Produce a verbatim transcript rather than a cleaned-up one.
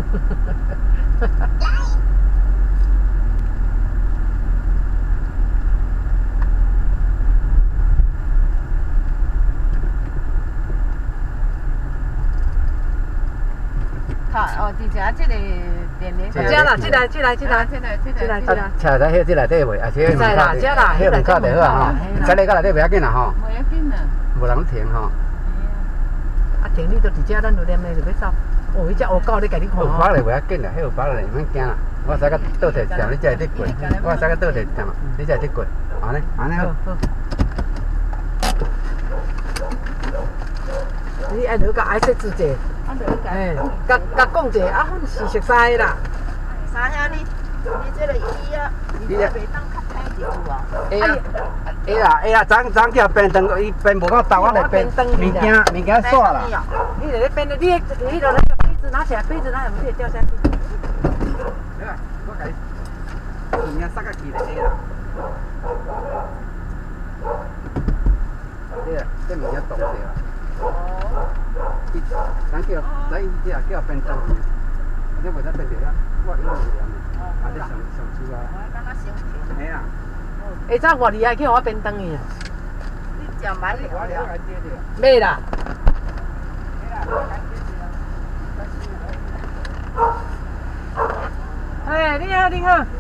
好哦，伫遮即个店咧。 这啦，这来，这来，这来， 这来，这这来，这来。 车在迄这内底袂，啊，这门卡， 这啦， 迄门卡就好啊吼。这里到内底袂要紧啦吼。 袂要紧啦。 无人停吼。 啊，停你都伫遮，咱就念的就要走。哦，迄只乌狗咧，甲你看。 有包咧袂要紧啦，迄有包咧，唔免惊啦。我使甲倒摕站，你才会得过。我使甲倒摕站，你才会得过。安尼，安尼好。 你爱落甲爱说字者。哎，甲甲讲者，啊，阮是熟悉啦。 三兄，你你这个椅啊，你这袂当较歹一句啊。 哎呀，哎呀，哎呀，昨昨叫变灯，伊变无够大，我来变物件物件煞啦。 你来变的，你你迄个那个杯子拿起来，杯子拿来，不是掉下去。 来吧，我给你，物件塞个起来啦。这这物件动掉啦。哦。伊咱叫咱伊这叫变灯，你袂使变掉啊，我有有念的，啊，你上上厝啊。 我感觉生气。 嘿啦。 下早外二啊，叫我变灯去啊。 你食蛮了了。 买啦。哎，你好，你好。